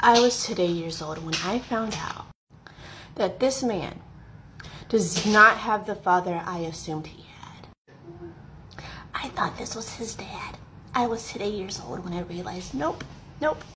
I was today years old when I found out that this man does not have the father I assumed he had. I thought this was his dad. I was today years old when I realized, nope, nope.